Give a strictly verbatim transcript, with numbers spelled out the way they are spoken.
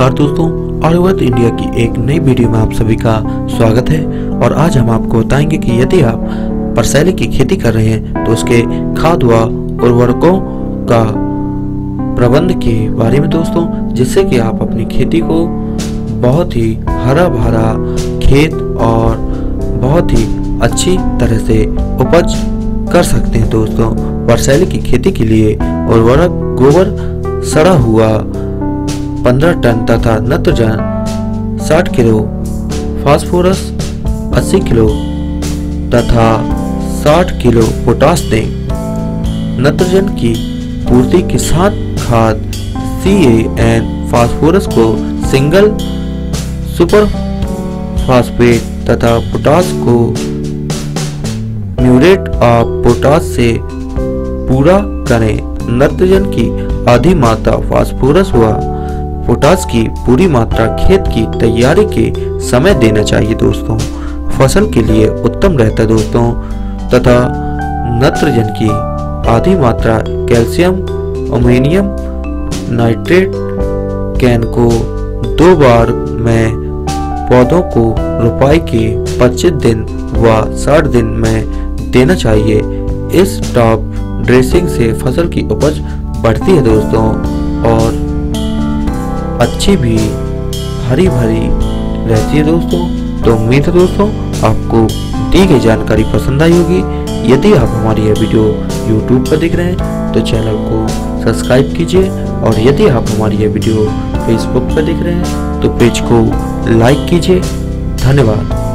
नमस्कार दोस्तों, आर्यवर्त इंडिया की एक नई वीडियो में आप सभी का स्वागत है। और आज हम आपको बताएंगे कि यदि आप परसैली की खेती कर रहे हैं तो उसके खाद व उर्वरकों का प्रबंध के बारे में दोस्तों, जिससे कि आप अपनी खेती को बहुत ही हरा भरा खेत और बहुत ही अच्छी तरह से उपज कर सकते हैं। दोस्तों, परसैली की खेती के लिए उर्वरक गोबर सड़ा हुआ पंद्रह टन तथा नत्रजन साठ किलो, फास्फोरस अस्सी किलो तथा साठ किलो पोटाश दें। नत्रजन की पूर्ति के साथ खाद सी एन फास्फोरस को सिंगल सुपर फास्फेट तथा पोटाश को म्यूरेट ऑफ पोटाश से पूरा करें। नत्रजन की आधी मात्रा फास्फोरस व पोटाश की पूरी मात्रा खेत की तैयारी के समय देना चाहिए। दोस्तों, फसल के लिए उत्तम रहता है दोस्तों। तथा नत्रजन की आधी मात्रा कैल्शियम अमोनियम नाइट्रेट कैन को दो बार में पौधों को रोपाई के पच्चीस दिन व साठ दिन में देना चाहिए। इस टॉप ड्रेसिंग से फसल की उपज बढ़ती है दोस्तों, और अच्छी भी हरी भरी रहती है दोस्तों। तो उम्मीद है दोस्तों आपको दी गई जानकारी पसंद आई होगी। यदि आप हमारी यह वीडियो यूट्यूब पर देख रहे हैं तो चैनल को सब्सक्राइब कीजिए, और यदि आप हमारी यह वीडियो फेसबुक पर देख रहे हैं तो पेज को लाइक कीजिए। धन्यवाद।